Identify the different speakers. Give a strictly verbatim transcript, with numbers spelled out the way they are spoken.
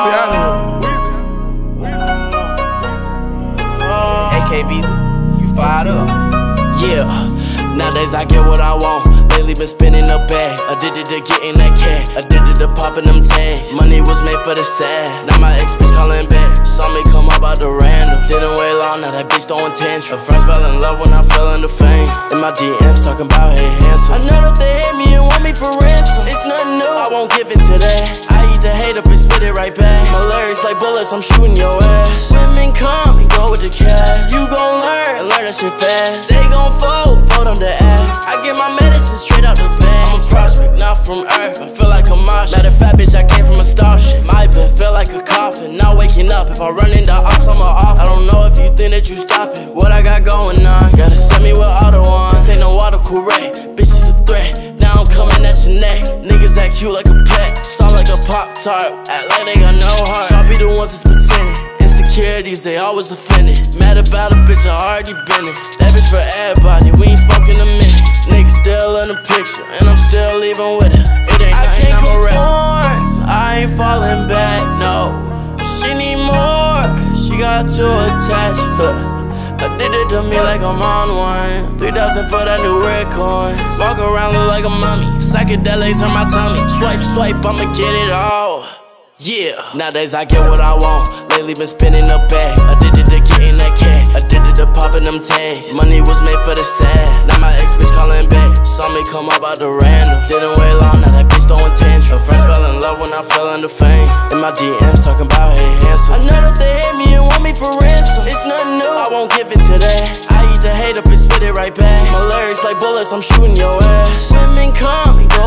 Speaker 1: Weezy out of here.
Speaker 2: A K B Z, you fired up.
Speaker 3: Yeah, nowadays I get what I want. Lately been spinning a bag, addicted to getting that cash, addicted to popping them tags. Money was made for the sad, now my ex bitch calling back. Saw me come up out the random, didn't wait long, now that bitch throwing tantrum. Her friends fell in love when I fell into fame. In my D Ms talking about hey handsome. I know that they hate me and want me for ransom. It's nothing new, I won't give it to that. I eat the hate up and spit it right back. My lyrics like bullets, I'm shooting your ass. Women come and go with the cash. You gon' learn and learn that shit fast. They gon' fold, fold them to ass. I get my medicine straight out the bag. I'm a prospect, not from earth. I feel like a marsh. Matter of fact, bitch, I came from a starship. My bed feel like a coffin. Not waking up. If I run into ops, I'm a off. I don't know if you think that you stop it. What I got going on? Gotta send me with auto on. This ain't no autocorrect. Bitch is a threat. Now I'm coming at your neck. Niggas act cute like a pet. Sound like a Pop-Tart. Act like they got no heart. Y'all be the ones that's pretending. Insecurities, they always offended. Mad about a bitch, I already been it. That bitch for everybody, we ain't spoken a minute. Niggas still in the picture, and I'm still leaving with it. It ain't I nothing, I'm a rap. I ain't falling back, no. She need more, she got too attached. Huh. I did it to me like I'm on one. Three thousand for that new red coin. Walk around look like a mummy. Psychedelics on my tummy. Swipe, swipe, I'ma get it all. Yeah, nowadays I get what I want. Lately been spinning a bag, addicted to getting that cash, addicted to popping them tags. Money was made for the sad, now my ex bitch calling back. Saw me come up out the random, didn't wait long, now that bitch throwing tantrum. Her friends fell in love when I fell into fame. In my D Ms talking about hey handsome. I know that they hate me and want me for ransom. It's nothing new, I won't give it to that. I eat the hate up and spit it right back. My lyrics like bullets, I'm shooting your ass. Women come and go